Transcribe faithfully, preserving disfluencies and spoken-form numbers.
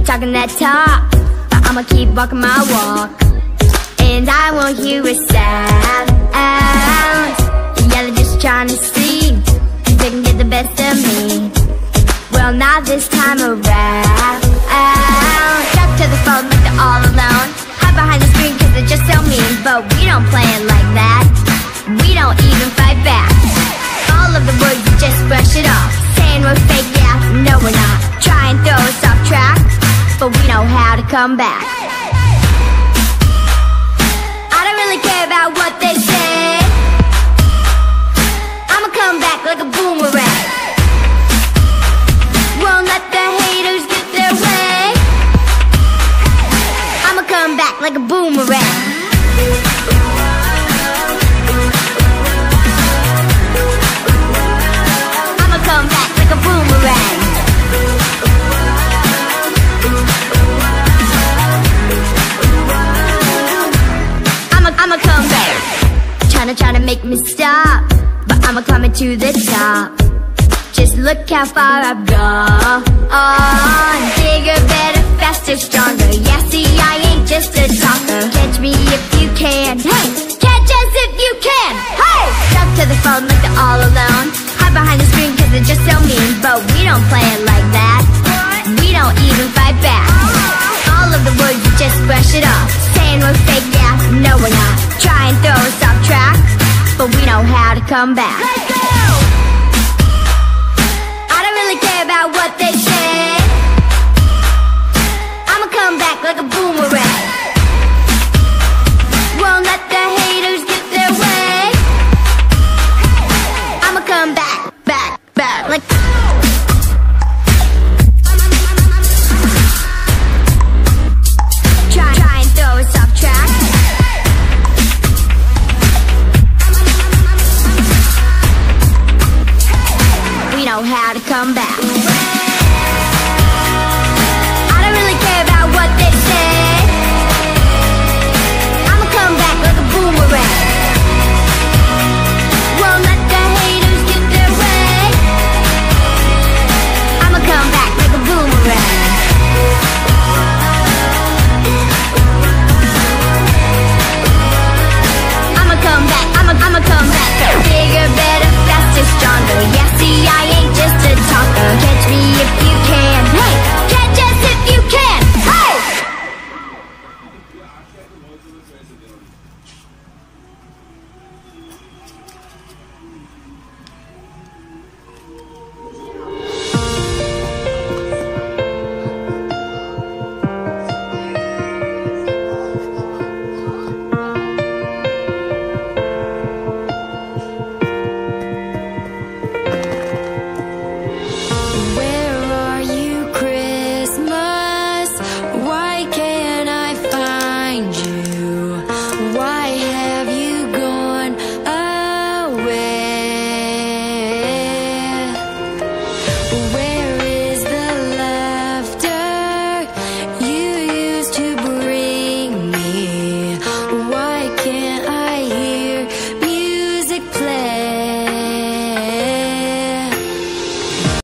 talking that talk, but I'ma keep walking my walk. And I won't hear a sound. Yeah, they're just trying to see if they can get the best of me. Well, not this time around. Stuck to the phone like they're all alone. Hide behind the screen cause they're just so mean. But we don't play it like that. We don't even fight back. All of the words, you just brush it off. Saying we're fake, yeah, no we're not. Try and throw us off track, but we know how to come back. I don't really care about what they say. I'ma come back like a boomerang. Won't let the haters get their way. I'ma come back like a boomerang. I'ma come back like a boomerang. I'ma, I'ma come back. Tryna, tryna make me stop, but I'ma coming to the top. Just look how far I've gone. Bigger, better, faster, stronger. Yeah, see, I ain't just a talker. Catch me if you can. Hey, catch us if you can. Hey, stuck to the phone like they're all alone. Hide behind the screen cause they're just so mean. But we don't play it like that. We don't even fight back. All of the words, you just brush it off. Saying we're fake, yeah, no we're not. Try and throw us off track, but we know how to come back. Let's go! Care about what they say. I'ma come back like a boomerang. Won't let the haters get their way. I'ma come back, back, back like. Try, try and throw us off track. We know how to come back.